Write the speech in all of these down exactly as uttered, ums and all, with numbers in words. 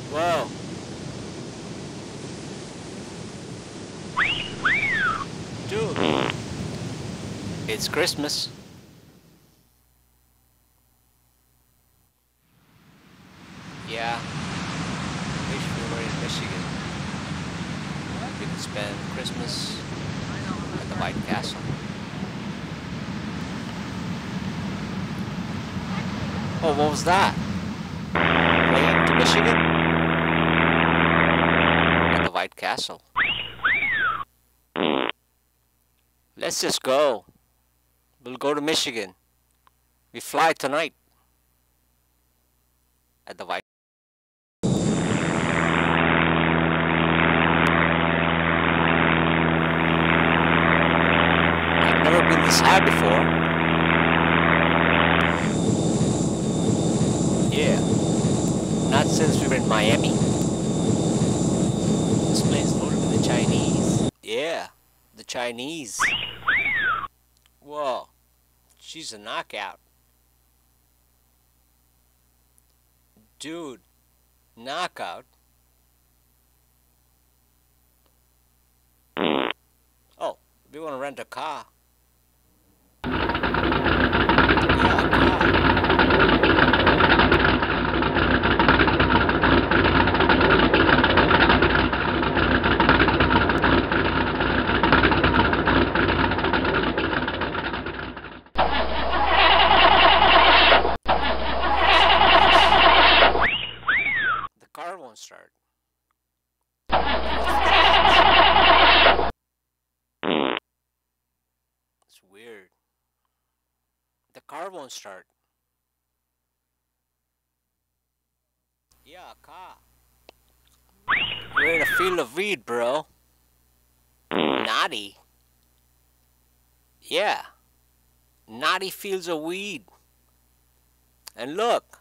Whoa. Dude. It's Christmas. Yeah. Wish we were in Michigan. We could spend Christmas at the White Castle. Oh, what was that? Plane to Michigan? At the White Castle. Let's just go. We'll go to Michigan. We fly tonight. At the White I've never been this high before. Yeah. Not since we were in Miami. This plane's loaded with the Chinese. Yeah. The Chinese. Whoa. She's a knockout. Dude. Knockout? Oh, we want to rent a car. Yeah, a car. The car won't start. It's weird. The car won't start. Yeah, a car. We're in a field of weed, bro. Naughty. Yeah. Naughty fields of weed. And look.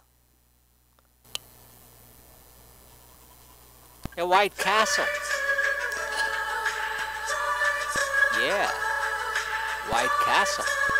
A White Castle. Yeah. White Castle.